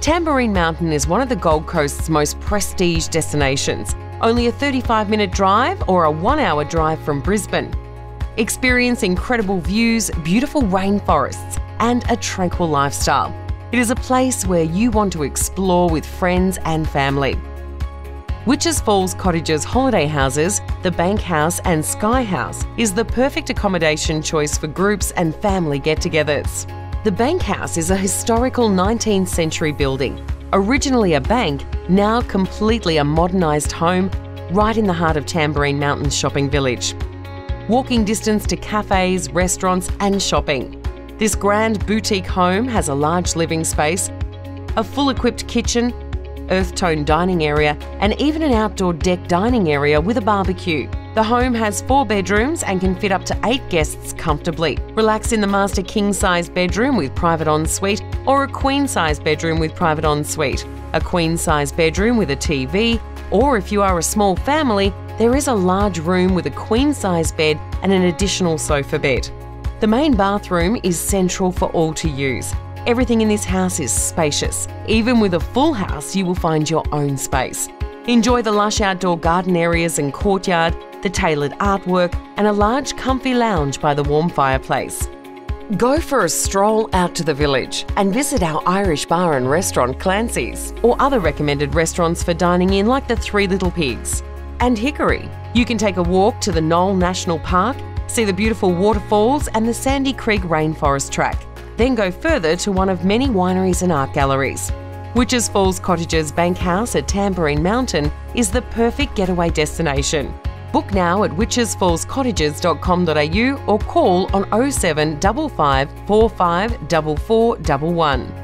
Tamborine Mountain is one of the Gold Coast's most prestige destinations, only a 35-minute drive or a 1-hour drive from Brisbane. Experience incredible views, beautiful rainforests, and a tranquil lifestyle. It is a place where you want to explore with friends and family. Witches Falls Cottages holiday houses, the Bank House and Sky House, is the perfect accommodation choice for groups and family get-togethers. The Bank House is a historical 19th century building. Originally a bank, now completely a modernised home, right in the heart of Tamborine Mountain shopping village. Walking distance to cafes, restaurants and shopping. This grand boutique home has a large living space, a full-equipped kitchen, earth-tone dining area and even an outdoor deck dining area with a barbecue. The home has 4 bedrooms and can fit up to 8 guests comfortably. Relax in the master king-size bedroom with private ensuite or a queen-size bedroom with private ensuite, a queen-size bedroom with a TV, or if you are a small family, there is a large room with a queen-size bed and an additional sofa bed. The main bathroom is central for all to use. Everything in this house is spacious. Even with a full house, you will find your own space. Enjoy the lush outdoor garden areas and courtyard, the tailored artwork, and a large comfy lounge by the warm fireplace. Go for a stroll out to the village and visit our Irish bar and restaurant Clancy's, or other recommended restaurants for dining in like the Three Little Pigs and Hickory. You can take a walk to the Knoll National Park, see the beautiful waterfalls and the Sandy Creek Rainforest Track. Then go further to one of many wineries and art galleries. Witches Falls Cottages Bank House at Tamborine Mountain is the perfect getaway destination. Book now at witchesfallscottages.com.au or call on 0755 45 44 11.